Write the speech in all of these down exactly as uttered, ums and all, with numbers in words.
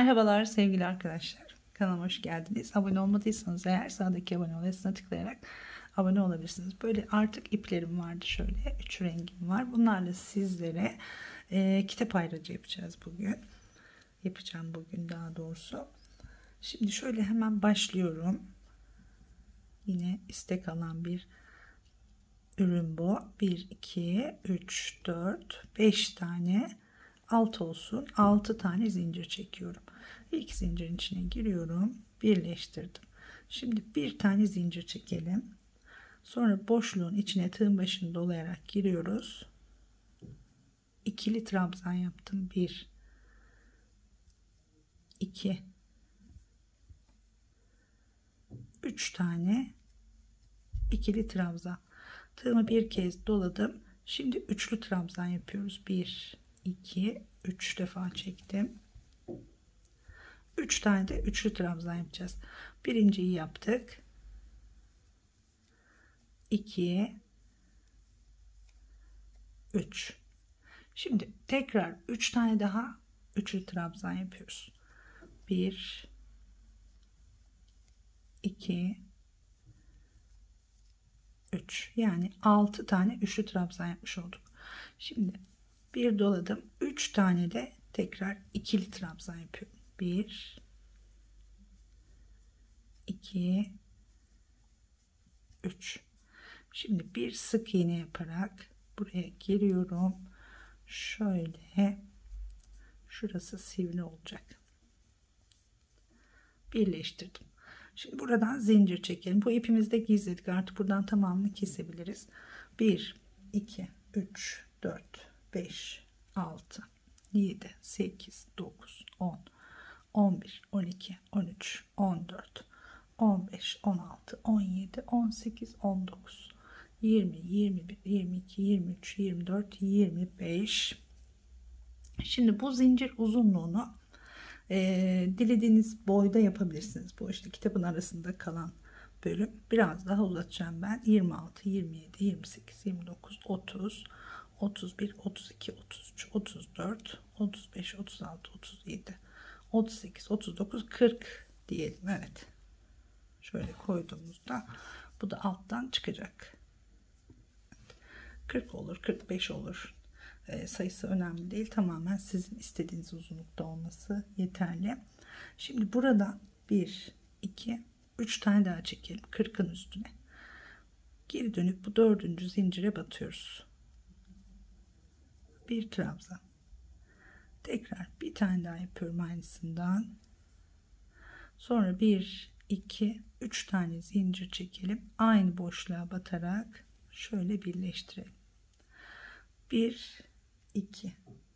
Merhabalar sevgili arkadaşlar. Kanalıma hoş geldiniz. Abone olmadıysanız eğer sağdaki abone ol tuşuna tıklayarak abone olabilirsiniz. Böyle artık iplerim vardı, şöyle üç rengim var. Bunlarla sizlere e, kitap ayracı yapacağız bugün. Yapacağım bugün daha doğrusu. Şimdi şöyle hemen başlıyorum. Yine istek alan bir ürün bu. bir, iki, üç, dört, beş tane, altı olsun. altı tane zincir çekiyorum. İlk zincirin içine giriyorum. Birleştirdim. Şimdi bir tane zincir çekelim. Sonra boşluğun içine tığın başını dolayarak giriyoruz. İkili trabzan yaptım. bir, iki, üç tane ikili trabzan. Tığımı bir kez doladım. Şimdi üçlü trabzan yapıyoruz. bir, iki, üç defa çektim. üç tane de üçlü trabzan yapacağız. Birinciyi yaptık. iki, üç. Şimdi tekrar üç tane daha üçlü trabzan yapıyoruz. bir, iki, üç. Yani altı tane üçlü trabzan yapmış olduk. Şimdi bir doladım. üç tane de tekrar ikili trabzan yapıyorum. bir, iki, üç. Şimdi bir sık iğne yaparak buraya giriyorum. Şöyle şurası sivri olacak. Birleştirdim. Şimdi buradan zincir çekelim. Bu ipimizi de gizledik. Artık buradan tamamını kesebiliriz. bir, iki, üç, dört, beş, altı, yedi, sekiz, dokuz, on, on bir, on iki, on üç, on dört, on beş, on altı, on yedi, on sekiz, on dokuz, yirmi, yirmi bir, yirmi iki, yirmi üç, yirmi dört, yirmi beş. Şimdi bu zincir uzunluğunu e, dilediğiniz boyda yapabilirsiniz. Bu işte kitabın arasında kalan bölüm. Biraz daha uzatacağım ben. yirmi altı, yirmi yedi, yirmi sekiz, yirmi dokuz, otuz, otuz bir, otuz iki, otuz üç, otuz dört, otuz beş, otuz altı, otuz yedi, otuz sekiz, otuz dokuz, kırk diyelim. Evet. Şöyle koyduğumuzda bu da alttan çıkacak. kırk olur, kırk beş olur. E, sayısı önemli değil. Tamamen sizin istediğiniz uzunlukta olması yeterli. Şimdi burada bir, iki, üç tane daha çekelim. kırkın üstüne. Geri dönüp bu dördüncü zincire batıyoruz. Bir trabzan. Tekrar bir tane daha yapıyorum aynısından. Sonra bir, iki, üç tane zincir çekelim. Aynı boşluğa batarak şöyle birleştirelim. bir, iki,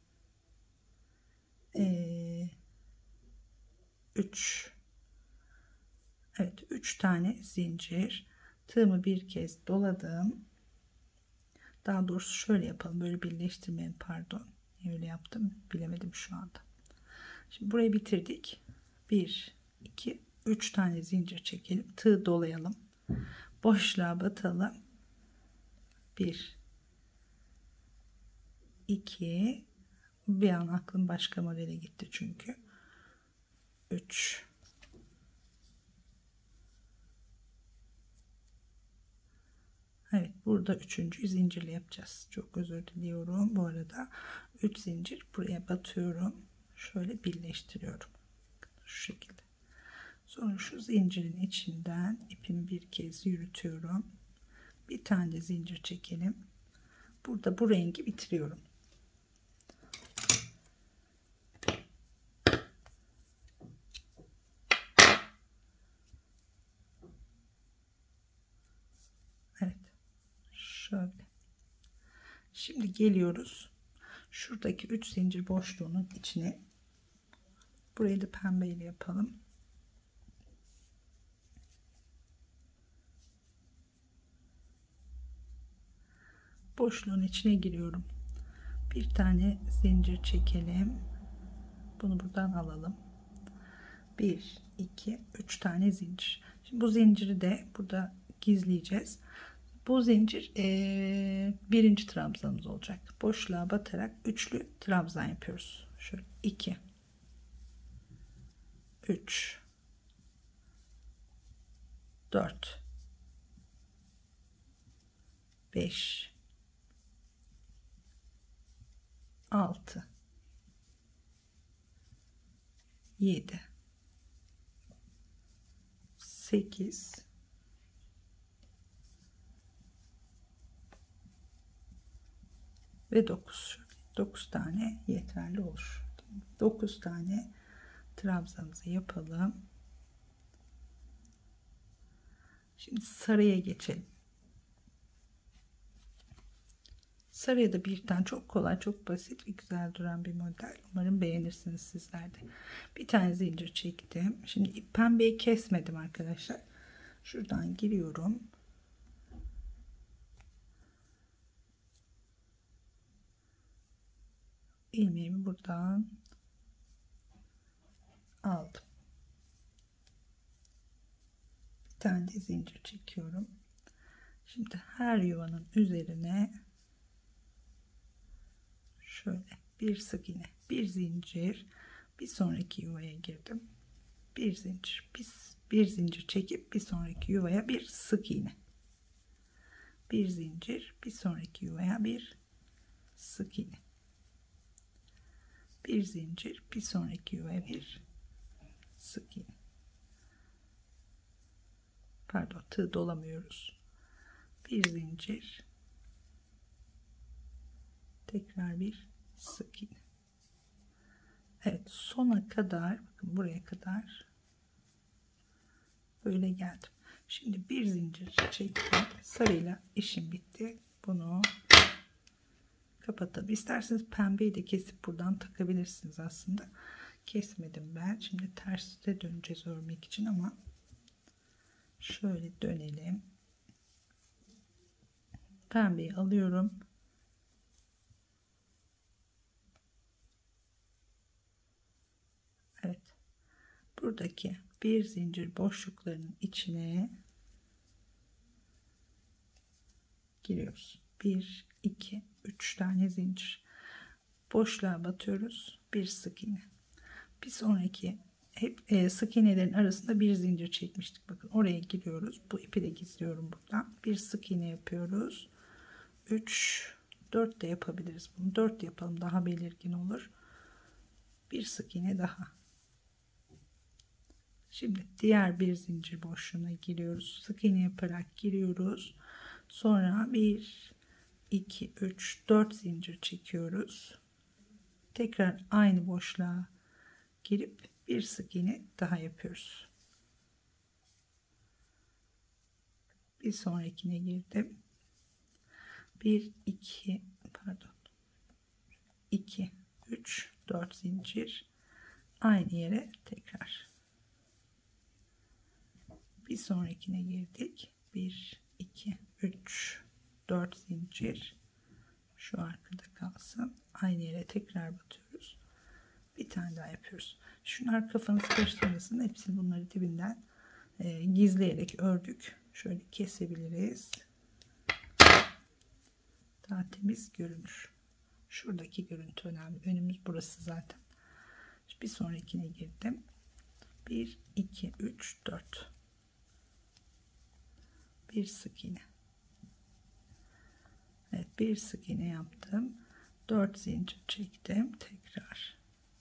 üç. Evet, üç tane zincir. Tığımı bir kez doladım. Daha doğrusu şöyle yapalım. Böyle birleştirmeyin, pardon. Niye öyle yaptım bilemedim şu anda. Şimdi burayı bitirdik. bir, iki, üç tane zincir çekelim. Tığ dolayalım. Boşluğa batalım. bir, iki, bir an aklım başka modele gitti çünkü. üç, evet, burada üçüncü zincirle yapacağız. Çok özür diliyorum. Bu arada üç zincir buraya batıyorum. Şöyle birleştiriyorum. Şu şekilde. Sonra şu zincirin içinden ipimi bir kez yürütüyorum. Bir tane de zincir çekelim. Burada bu rengi bitiriyorum. Evet. Şöyle. Şimdi geliyoruz. Şuradaki üç zincir boşluğunun içine. Burayı da pembeyle yapalım. Boşluğun içine giriyorum. Bir tane zincir çekelim. Bunu buradan alalım. bir, iki, üç tane zincir. Şimdi bu zinciri de burada gizleyeceğiz. Bu zincir e, birinci trabzanımız olacak. Boşluğa batarak üçlü trabzan yapıyoruz. Şöyle iki, üç, dört, beş, altı, yedi, sekiz, ve dokuz. dokuz tane yeterli olur. dokuz tane trabzanımızı yapalım. Şimdi sarıya geçelim. Sarıya da bir tane çok kolay, çok basit ve güzel duran bir model. Umarım beğenirsiniz sizler de. Bir tane zincir çektim. Şimdi pembeyi kesmedim arkadaşlar. Şuradan giriyorum. İlmeğimi buradan aldım. Bir tane de zincir çekiyorum. Şimdi her yuvanın üzerine şöyle bir sık iğne, bir zincir, bir sonraki yuvaya girdim. Bir zincir, bir, bir zincir çekip bir sonraki yuvaya bir sık iğne. Bir zincir, bir sonraki yuvaya bir sık iğne. Bir zincir, bir sonraki yuvaya bir sık iğne. Pardon, tığ dolamıyoruz. Bir zincir, tekrar bir sık iğne. Evet, sona kadar, bakın buraya kadar böyle geldim. Şimdi bir zincir çektim. Sarıyla işim bitti. Bunu kapatalım. İsterseniz pembeyi de kesip buradan takabilirsiniz aslında. Kesmedim ben. Şimdi terste döneceğiz örmek için ama şöyle dönelim. Pembeyi alıyorum. Evet. Buradaki bir zincir boşluklarının içine giriyoruz. bir, iki, üç tane zincir. Boşluğa batıyoruz. Bir sık iğne. Bir sonraki hep e, sık iğnelerin arasında bir zincir çekmiştik. Bakın oraya giriyoruz. Bu ipi de gizliyorum buradan. Bir sık iğne yapıyoruz. üç, dört de yapabiliriz bunu. dört yapalım, daha belirgin olur. Bir sık iğne daha. Şimdi diğer bir zincir boşluğuna giriyoruz. Sık iğne yaparak giriyoruz. Sonra bir, iki, üç, dört zincir çekiyoruz. Tekrar aynı boşluğa girip bir sık iğne daha yapıyoruz. Bir sonrakine girdim. bir, iki, pardon. iki, üç, dört zincir. Aynı yere tekrar. Bir sonrakine girdik. bir, iki, üç, dört zincir. Şu arkada kalsın. Aynı yere tekrar batıyoruz. Bir tane daha yapıyoruz. Şunlar kafanızı karıştırmasın. Hepsini bunları dibinden e, gizleyerek ördük. Şöyle kesebiliriz. Daha temiz görünür. Şuradaki görüntü önemli. Önümüz burası zaten. Bir sonrakine girdim. bir, iki, üç, dört. Bir sık iğne. Evet, bir sık iğne yaptım. dört zincir çektim. Tekrar.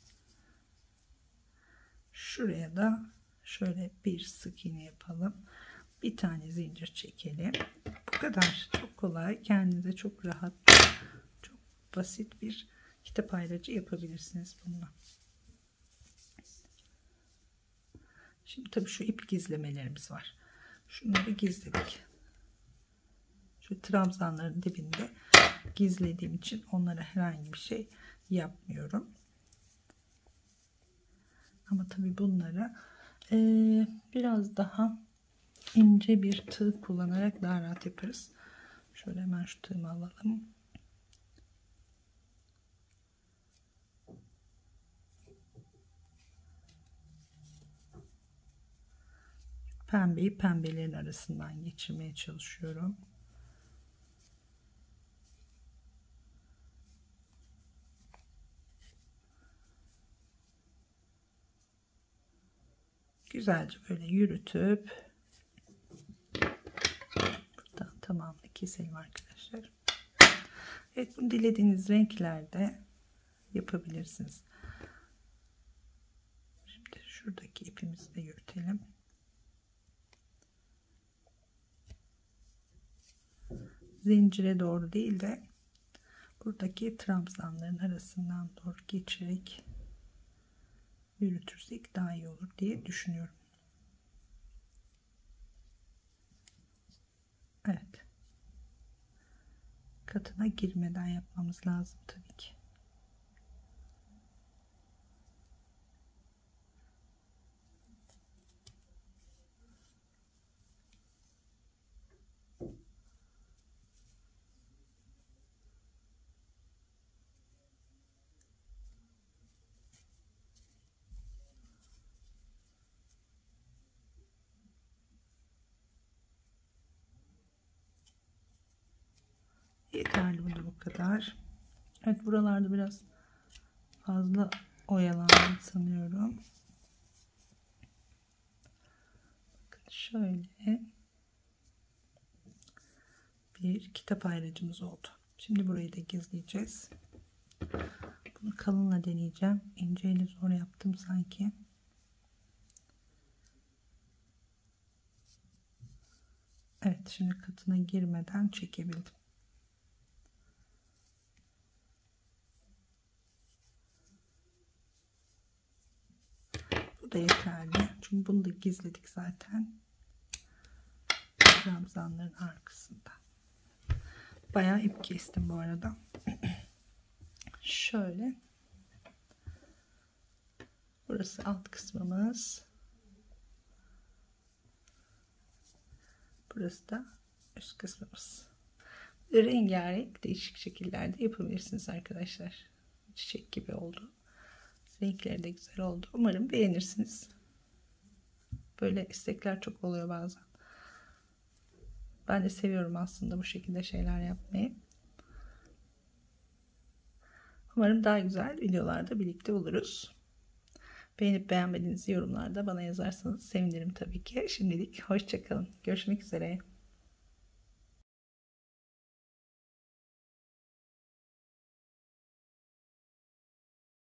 Şuraya da şöyle bir sık iğne yapalım. Bir tane zincir çekelim. Bu kadar. Çok kolay. Kendinize çok rahat, çok basit bir kitap ayracı yapabilirsiniz bununla. Şimdi tabii şu ip gizlemelerimiz var. Şunları gizledik. Şu trabzanların dibinde gizlediğim için onlara herhangi bir şey yapmıyorum. Ama tabii bunları e, biraz daha ince bir tığ kullanarak daha rahat yaparız. Şöyle hemen şu tığımı alalım. Pembeyi pembelerin arasından geçirmeye çalışıyorum. güzelce böyle yürütüp buradan tamamını keselim arkadaşlar. Evet, bunu dilediğiniz renklerde yapabilirsiniz. Şimdi şuradaki ipimizi de yürütelim. Zincire doğru değil de buradaki trabzanların arasından doğru geçerek yürütürsek daha iyi olur diye düşünüyorum. Evet. Katına girmeden yapmamız lazım tabii ki. Yeterli, bu da bu kadar. Evet, buralarda biraz fazla oyalandım sanıyorum. Bakın şöyle bir kitap ayracımız oldu. Şimdi burayı da gizleyeceğiz. Bunu kalınla deneyeceğim. İnceyle zor yaptım sanki. Evet, şimdi katına girmeden çekebildim. Bu da yeterli. Çünkü bunu da gizledik zaten. Trabzanların arkasında. Bayağı ip kestim bu arada. Şöyle. Burası alt kısmımız. Burası da üst kısmımız. Rengarenk değişik şekillerde yapabilirsiniz arkadaşlar. Çiçek gibi oldu. Renkleri de güzel oldu. Umarım beğenirsiniz. Böyle istekler çok oluyor bazen. Ben de seviyorum aslında bu şekilde şeyler yapmayı. Umarım daha güzel videolarda birlikte oluruz. Beğenip beğenmediğinizi yorumlarda bana yazarsanız sevinirim tabii ki. Şimdilik hoşça kalın. Görüşmek üzere.